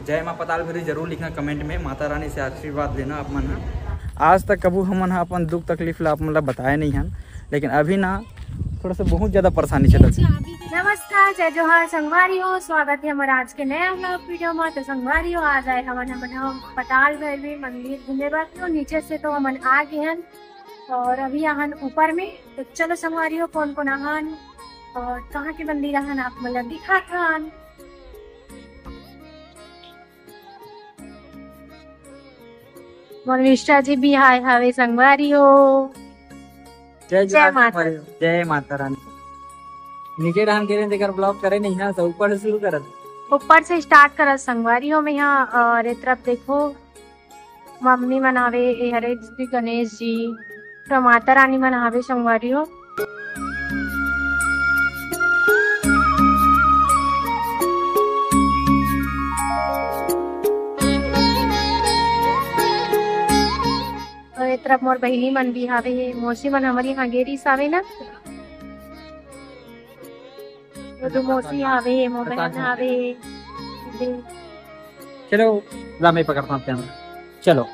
जय माँ पताल भैरवी जरूर लिखना कमेंट में, माता रानी से आशीर्वाद लेना आप मन। आज तक कबू हमन अपन दुख तकलीफ ला मतलब बताए नहीं हन, लेकिन अभी ना थोड़ा सा बहुत ज्यादा परेशानी चलत है। नमस्कार, जय जोहार संगवारी हो, स्वागत है हमारे आज के नए व्लॉग वीडियो में। तो संगवारी हो आज आए हम पताल भैरवी मंदिर घूमे बात, तो नीचे से तो हमन आ गए हैं और अभी आहन ऊपर में। तो चलो संगवारी हो कौन कौन आहन और कहाँ के मंदिर आहन आप मतलब दिखा थान। मोनिष्ठा जी भी आए हवे संगवारी हो। जय माता, जय माता रानी। नीचे रहन के देकर ब्लॉग करे नहीं ना, तो ऊपर से शुरू करत, ऊपर से स्टार्ट करत संगवारियों में। यहाँ और एक तरफ देखो मम्मी मनावे हरे श्री गणेश जी, तो माता रानी मनावे संगवारियों। और एक तरफ मोर बहिनी मन भी हावे, मौसी मन हमारी यहाँ गेरी सावे ना, तो मौसी आवे मोर बहन आवे। चलो रामे पकड़ता हूँ, चलो।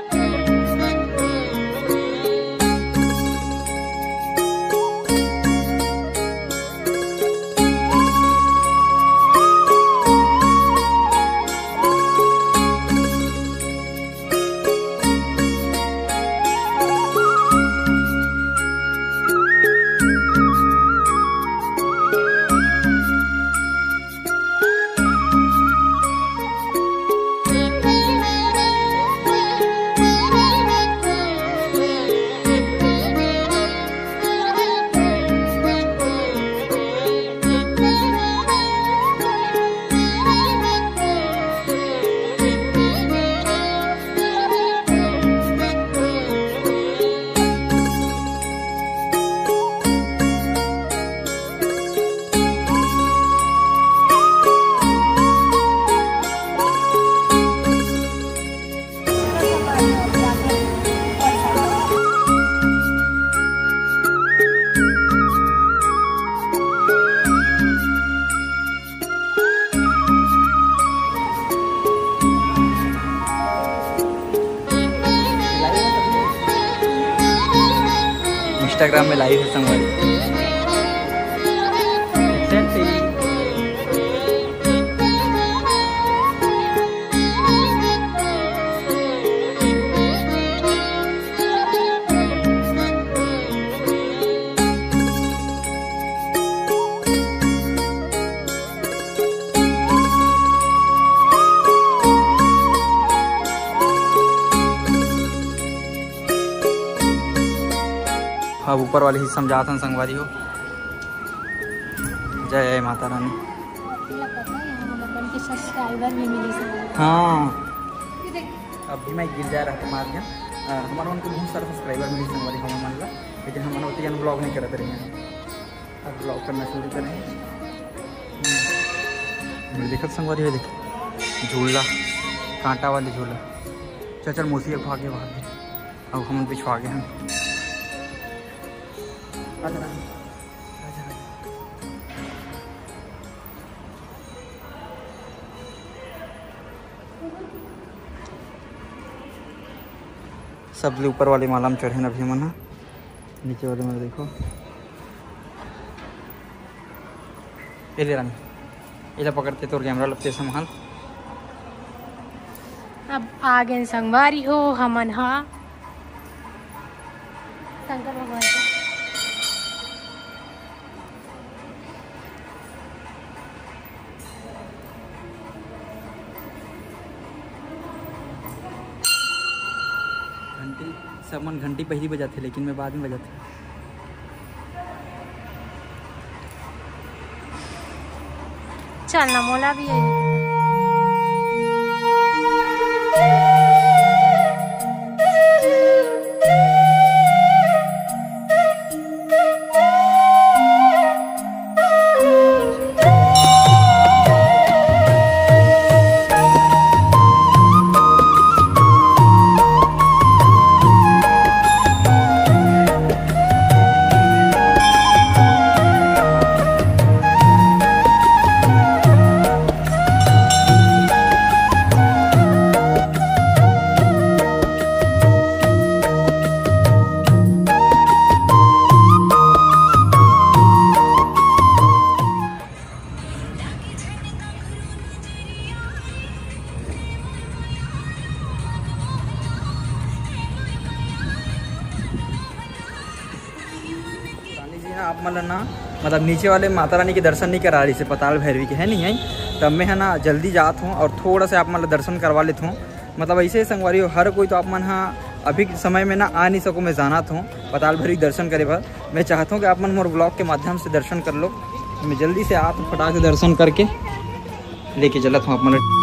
इंस्टाग्राम में लाइव है संगवारी। अब ऊपर वाले ही समझाते हैं संगवारी हो। जय माता रानी। हाँ अभी मैं गिर जा रहा था मार गया, हमारे मन को बहुत सारा सब्सक्राइबर मिली संगवारी हम मन ला, लेकिन हम होती ब्लॉग नहीं करते रहे हैं। अब ब्लॉग करना शुरू करेंगे। देखा संगवारी हो, देख झूला कांटा वाली झूला। चल चल मोसी भागे भागे, अब हम पिछवा गए हैं। सब ऊपर वाली माला में चढ़े अभी मन, नीचे वाले में देखो। ये ले रानी, ये पकड़ते तो कैमरा लगते संभाल। अब आगे संगवारी हो हमन हा शंकर भगवान को। घंटी सब मन घंटी पहली बजाते, लेकिन मैं बाद में बजाते। चलना मोला भी है। आप मतलब ना मतलब नीचे वाले माता रानी के दर्शन नहीं करा रही से पताल भैरवी के है नहीं है, तब मैं है ना जल्दी जात हूँ और थोड़ा सा आप मतलब दर्शन करवा लेता हूँ। मतलब ऐसे ही संगवारी हो हर कोई तो आप मन हाँ अभी के समय में ना आ नहीं सकूँ, मैं जाना हूँ पताल भैरवी दर्शन करे भर। मैं चाहता हूँ कि आप मन मोर ब्लॉग के माध्यम से दर्शन कर लो। मैं जल्दी से आप फटाक से दर्शन करके लेके चलत हूँ आप मन।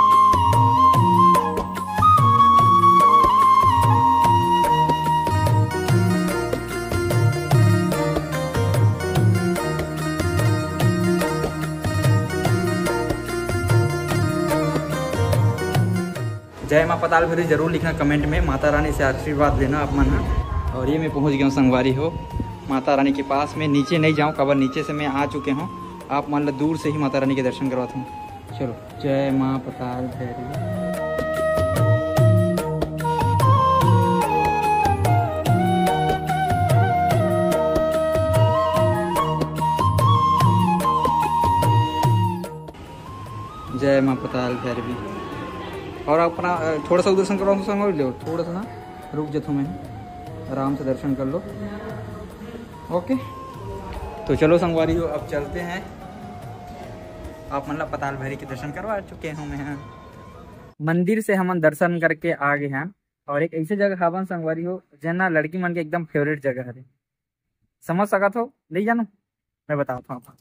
जय माँ पताल भैरवी जरूर लिखना कमेंट में, माता रानी से आशीर्वाद लेना आप मन। और ये मैं पहुंच गया हूँ संगवारी हो माता रानी के पास में। नीचे नहीं जाऊँ कबर, नीचे से मैं आ चुके हूँ। आप मान लो दूर से ही माता रानी के दर्शन करवाता हूँ। चलो जय माँ पताल भैरवी। जय माँ पताल भैरवी। और अपना थोड़ा सा दर्शन करवाऊँ तो संग लो, थोड़ा सा ना रुक जाता मैं, आराम से दर्शन कर लो। ओके तो चलो संगवारी हो अब चलते हैं। आप मतलब पताल भैरवी के दर्शन करवा चुके हूँ मैं। मंदिर से हम दर्शन करके आ गए हैं और एक ऐसी जगह हवन संगवारी हो जना लड़की मन के एकदम फेवरेट जगह है। समझ सकत हो नहीं जानू, मैं बताता हूँ।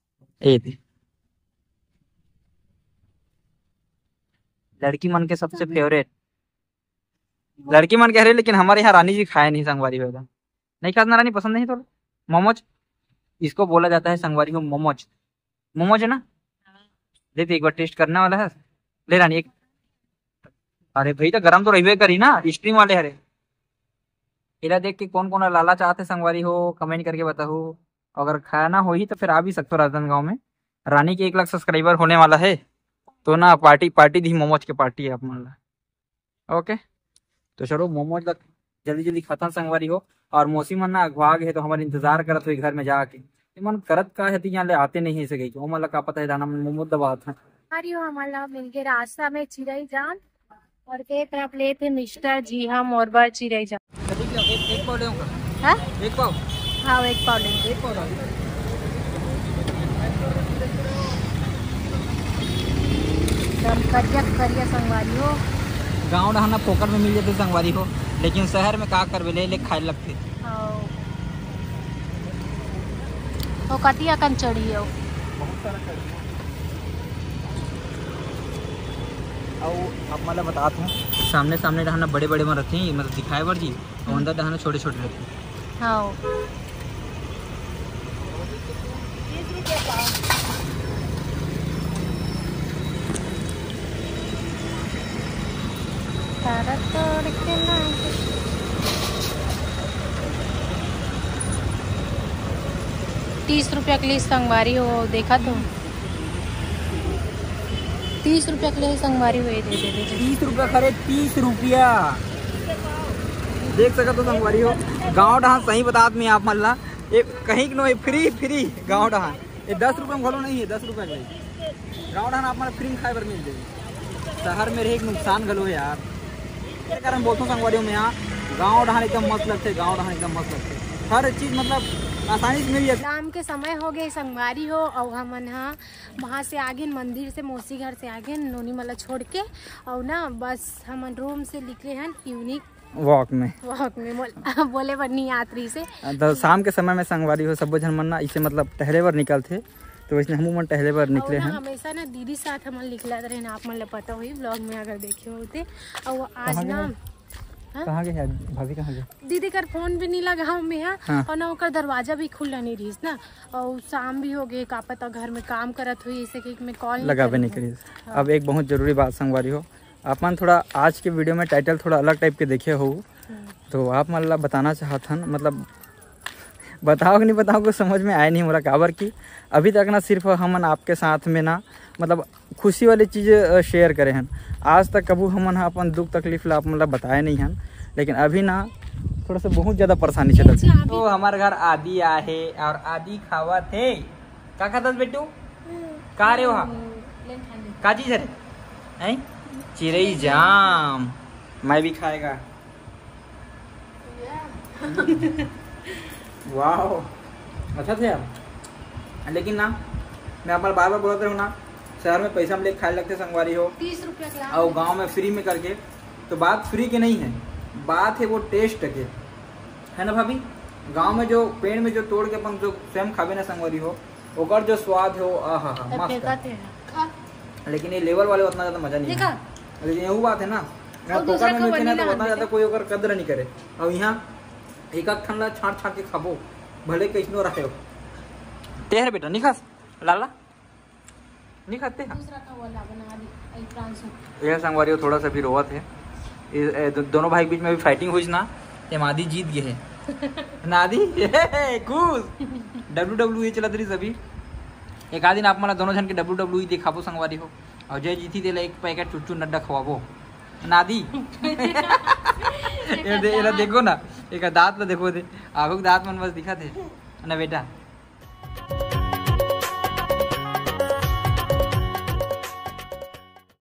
लड़की मन के सबसे फेवरेट लड़की मन कह रहे, लेकिन हमारे यहाँ रानी जी खाए नहीं संगवारी हो। नहीं खाना रानी, पसंद नहीं तो मोमोज, इसको बोला जाता है संगवारी को मोमोज। मोमोज है ना, लेते एक बार टेस्ट करने वाला है। ले रानी एक। अरे भाई तो गरम तो रही करी ना, स्टीम वाले हरे। इला देख के कौन कौन लाला चाहते संगवारी हो कमेंट करके बताओ। अगर खाना हो ही तो फिर आ भी सकते हो राजनांदगांव में। रानी के 1 लाख सब्सक्राइबर होने वाला है तो ना पार्टी दी मोमोज की पार्टी है आप मान ला। ओके तो चलो मोमोज जल्दी जल्दी खत्म संगवारी हो। और मौसी मन ना अगवा गए तो हमारे इंतजार करत हुई घर में जाके। मन करत का है यहाँ ले आते नहीं है गई वो मतलब का पता है दाना मोमोज दबात है। अरे हमारा मिलके रास्ता में चिड़ई जान और एक तरफ ले थे मिस्टर जी हम और बार चिड़ई जान। एक पाव लेऊंगा। हाँ एक पाव। हाँ एक पाव लेंगे। एक पाव करिया संगवारी हो। गाँव रहना पोकर में मिल जाते संगवारी हो, लेकिन शहर में का कर ले खाए लगते। तो कतिया कन चढ़ी हो बहुत सारा चढ़ी। अब मतलब बताता हूँ, सामने सामने रहना बड़े बड़े में रहते हैं मतलब दिखाए बर जी, और अंदर रहना छोटे छोटे रहते हैं। हाँ तोड़ के ना 30 रुपया के लिए संगवारी हो देखा तो 30 रुपया के लिए संगवारी हुए दे 30 रुपया खरे 30 रुपया देख सका तो संगवारी हो। गाँव डहा सही बता मैं आप मल्ला ये कहीं नो फ्री फ्री गाँव डहा ये 10 रुपये में घोलो नहीं है 10 रुपया का गाँव डहा आप मतलब फ्री में खाए पर मिल जाए। शहर में रहे नुकसान गलो यार, इस कारण बोलता हूँ संगवारी में यहाँ गाँव डहा एकदम मस्त लगते, गाँव डहा एकदम मस्त लगते, हर चीज मतलब आसानी से मिल जाती। शाम के समय हो गए संगवारी हो और हमन हाँ वहाँ से आगे मंदिर से मौसी घर से आगे नोनी मला छोड़ के और ना बस हमन रूम से निकले हैं यूनिक वॉक में बोले बनी यात्री से। तो शाम के समय में संगवारी हो सब जन मन ना इसे मतलब टहले बर निकलते, तो इसने हम मन टहले बर निकले हैं। हमेशा ना दीदी साथ हम निकला रहे ना, आप मन पता हुई ब्लॉग में अगर देखे होते। और आज ना कहाँ गए भाभी, कहाँ गए दीदी का फोन भी नहीं लगा हमें हाँ। और ना उसका दरवाजा भी खुला नहीं रही ना, और शाम भी हो गए का पता घर में काम करत हुई इसे कि मैं कॉल लगा भी नहीं करी। अब एक बहुत जरूरी बात संगवारी हो, अपन थोड़ा आज के वीडियो में टाइटल थोड़ा अलग टाइप के देखे हो तो आप मतलब बताना चाहत हन, मतलब बताओ कि नहीं बताओ कुछ समझ में आया नहीं मोला काबर की अभी तक ना सिर्फ हमन आपके साथ में ना मतलब खुशी वाली चीज़ शेयर करे हैं। आज तक कबू हमन अपन दुख तकलीफ ला आप मतलब बताए नहीं हैं, लेकिन अभी ना थोड़ा सा बहुत ज़्यादा परेशानी चलत है। तो हमारे घर आदि आहे और आदि खावत है। का खातस बेटू का रे वहाँ का चीज है चिरई जाम, मैं भी खाएगा। वाह अच्छा थे यार, लेकिन ना मैं आप बार बार बोलते हूँ ना, शहर में पैसा में लेके खाए लगते संगवारी हो 30 रुपया ग्लास और गांव में फ्री में करके, तो बात फ्री के नहीं है, बात है वो टेस्ट के, है ना भाभी। गांव में जो पेड़ में जो तोड़ के अपन जो स्वयं खावे ना संगवारी हो, ओकर जो स्वाद हो आहा मस्त है। लेकिन ये लेवल वाले उतना ज्यादा मजा नहीं है। लेकिन यही बात है ना, यहाँ टोका में मिलते ना तो उतना ज्यादा कोई ओकर कदर नहीं करे, और यहाँ एक आध ठंडा छाट छाट के खाबो भले कैसनो रहे हो। तेहर बेटा नहीं खास लाला नहीं खाते हैं। यह संगवारी हो थोड़ा सा भी रोवत है, दोनों भाई के बीच में भी फाइटिंग हुई ना, ये मादी जीत गए है नादी खुश WWE चलत रही सभी। एक आध दिन आप मला दोनों जन के WWE दिखाबो संगवारी हो, और जय जीती दे एक पैकेट चुच्चू नड्डा खवाबो नादी ये देखो ना, एक दांत ला देखो दे, आगो दांत मन बस दिखा थे ना बेटा।